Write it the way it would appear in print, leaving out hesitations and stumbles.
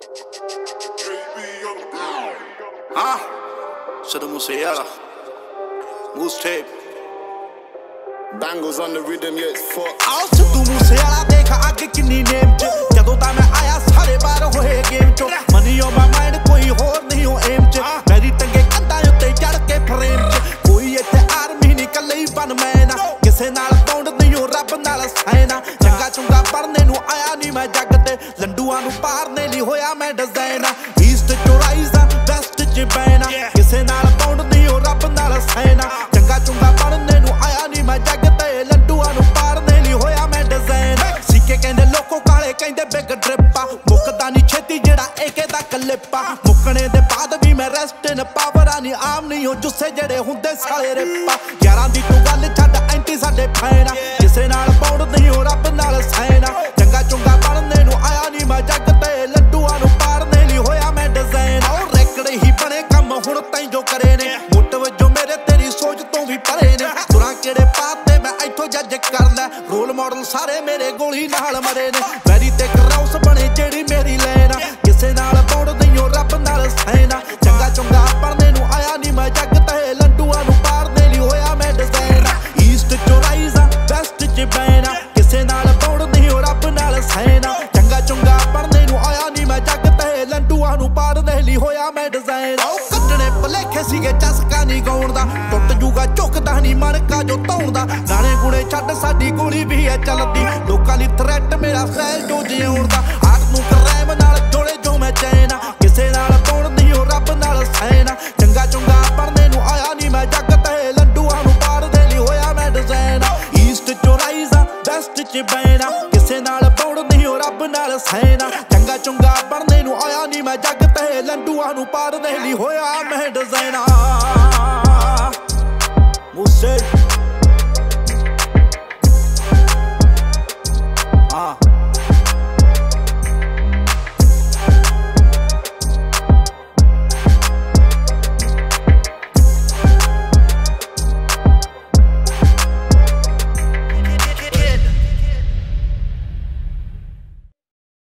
Should've Musiala, Moose tape. Bangles on the rhythm, yeah, it's fucked. आओ सिद्धू मूसेवाला देखा आगे किन्नी name च जदों दा मैं आया सारे बार होए गेम चो मनी ऑन माय माइंड कोई होर नहीं हो एम च मेरी टंगे कंधां उत्ते चढ़ के फ्रेम च कोई इत्थे आर्मी नहीं कल्ले ही वन मैन किसे नाल पौंड नहीं हो रब नाल सैना चंगा चुंगा पढ़ने नूं आया नहीं मैं जग ते लंडूआं नूं पारने लई होया मैं डिजाइन ईस्ट चो राइज वेस्ट च बैना किसे नाल पौंड नहीं हो रब नाल सैना चंगा चुंगा पढ़ने नूं आया नहीं मैं जग बिग ड्रिपा मुकदा नहीं छेती जेड़ा एके दा कलिपा मुकने दे बाद भी मैं रेस्ट इन पावरा नहीं आम नहीं हो जुस्से जेड़े हुंदे साले रिपा यारां दी तू गल छड्ड एंटी साडे फैना किसे नाल पौड़ नहीं हो रब नाल सैना चंगा चुंगा पढ़ने नूं आया नहीं मैं जग ते लड्डूआं नूं पारने लई होया मैं डिजाइन और रेकड़े ही बने कम हुण ताईं जो करे ने मुੱਟ वजों मेरे तेरी सोच तो भी परे ने तुरां केड़े पाते मैं इथों जज कर लै रोल मॉडल सारे मेरे गोली नाल मरे ने वैरी ते कराउस बने जेड़ी मेरी लैना किसे नाल पौड़ नहीं हो रब नाल सैना चंगा चुंगा पढ़ने नूं आया नहीं मैं जग ते लड्डूआं नूं पारने लई होया मैं डिजाइन ईस्ट चो राइज वेस्ट च बैना किसे नाल पौड़ नहीं हो रब नाल सैना चंगा चुंगा पढ़ने नूं आया नहीं मैं जग ते लड्डूआं नूं पारने लई होया मैं डिजाइन ओ कड्डणे भलेखे सीगे चसका नहीं गाउण दा टुੱਟ जूगा झुकदा नहीं मन का जो धौण दा गाने गुणे छड्ड साडी गोली भी है चलदी लोकां लई थ्रैट मेरा स्टाइल जो जिउण दा हाथ नूं करैम नाल जोड़े जो मैं चैन किसे नाल पौड़ नहीं हो रब नाल सैना चंगा चुंगा पढ़ने नूं आया नहीं मैं जग ते लड्डूआं नूं पारने लई होया मैं डिजाइन ईस्ट चो राइज वेस्ट च बैना किसे नाल पौड़ नहीं हो रब नाल सैना चंगा चुंगा पढ़ने नूं आया नहीं मैं जग ते लड्डूआं नूं पारने लई होया मैं डिजाइन